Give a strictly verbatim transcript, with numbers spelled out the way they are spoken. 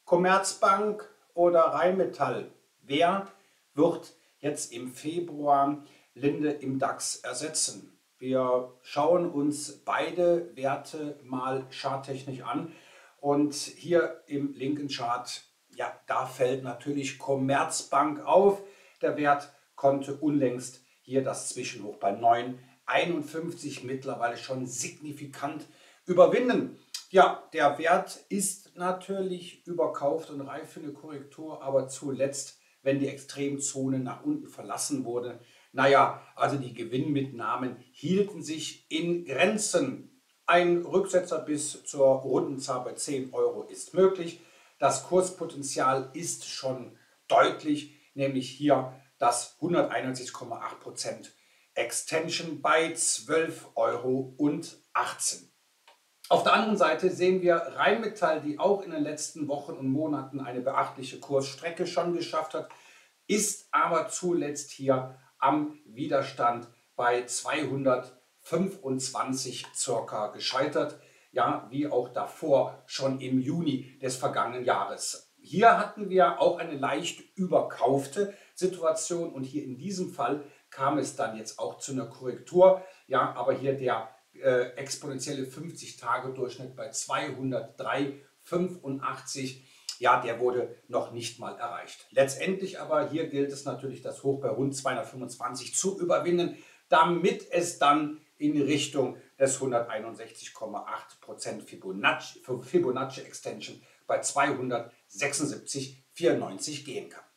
Commerzbank oder Rheinmetall? Wer wird jetzt im Februar Linde im DAX ersetzen? Wir schauen uns beide Werte mal charttechnisch an und hier im linken Chart, ja, da fällt natürlich Commerzbank auf. Der Wert konnte unlängst hier das Zwischenhoch bei neun Komma einundfünfzig mittlerweile schon signifikant überwinden. Ja, der Wert ist natürlich überkauft und reif für eine Korrektur, aber zuletzt, wenn die Extremzone nach unten verlassen wurde, naja, also die Gewinnmitnahmen hielten sich in Grenzen. Ein Rücksetzer bis zur Rundenzahl bei zehn Euro ist möglich. Das Kurspotenzial ist schon deutlich, nämlich hier das hunderteinundsechzig Komma acht Prozent Extension bei zwölf Euro achtzehn. Auf der anderen Seite sehen wir Rheinmetall, die auch in den letzten Wochen und Monaten eine beachtliche Kursstrecke schon geschafft hat, ist aber zuletzt hier am Widerstand bei zweihundertfünfundzwanzig circa gescheitert, ja, wie auch davor schon im Juni des vergangenen Jahres. Hier hatten wir auch eine leicht überkaufte Situation und hier in diesem Fall kam es dann jetzt auch zu einer Korrektur, ja, aber hier der äh, exponentielle fünfzig-Tage-Durchschnitt bei zweihundertdrei Komma fünfundachtzig, ja, der wurde noch nicht mal erreicht. Letztendlich aber hier gilt es natürlich, das Hoch bei rund zweihundertfünfundzwanzig zu überwinden, damit es dann in Richtung des hunderteinundsechzig Komma acht Prozent Fibonacci, Fibonacci Extension bei zweihundertsechsundsiebzig Komma vierundneunzig gehen kann.